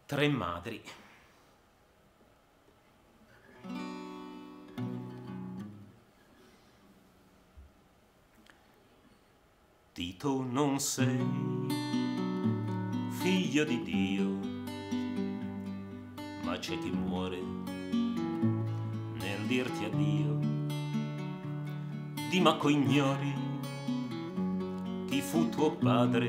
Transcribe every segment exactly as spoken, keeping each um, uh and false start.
Tre madri. Tito, non sei figlio di Dio, ma c'è chi muore nel dirti addio. Di Macco ignori chi fu tuo padre,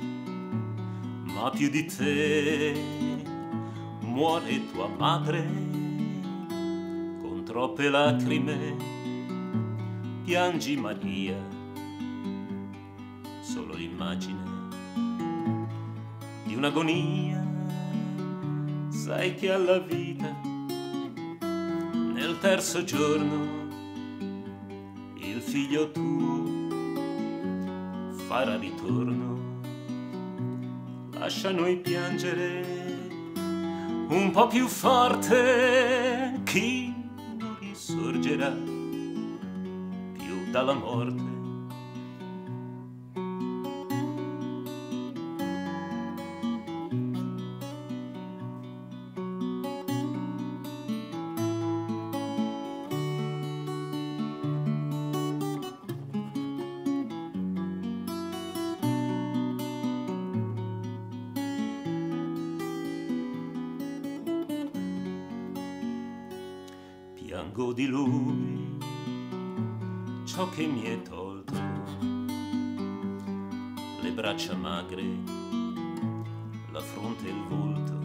ma più di te muore tua madre. Con troppe lacrime piangi Maria, solo l'immagine di un'agonia. Sai che alla vita nel terzo giorno il figlio tuo farà ritorno. Lascia noi piangere un po' più forte, chi non risorgerà più dalla morte. Piango di lui ciò che mi è tolto, le braccia magre, la fronte e il volto,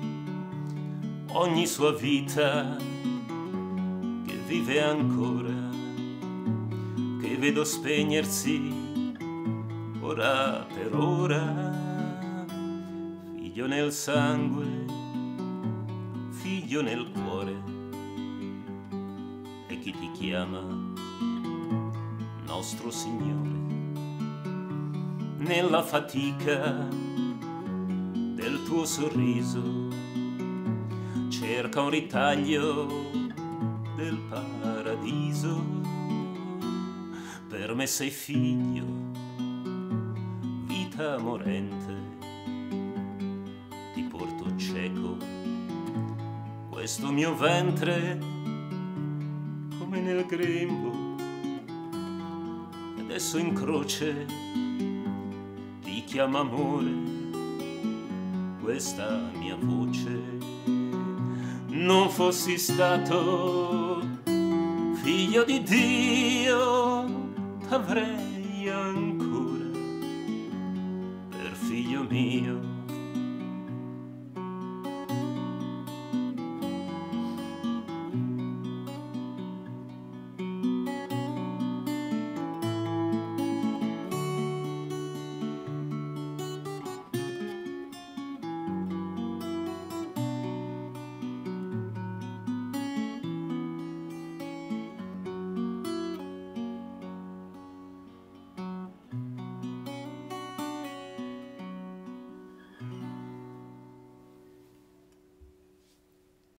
ogni sua vita che vive ancora, che vedo spegnersi ora per ora. Figlio nel sangue, figlio nel cuore, e chi ti chiama nostro Signore. Nella fatica del tuo sorriso cerca un ritaglio del paradiso. Per me sei figlio, vita morente, ti porto cieco questo mio ventre come nel grembo. Adesso in croce ti chiama amore questa mia voce. Non fossi stato figlio di Dio, t'avrei ancora per figlio mio.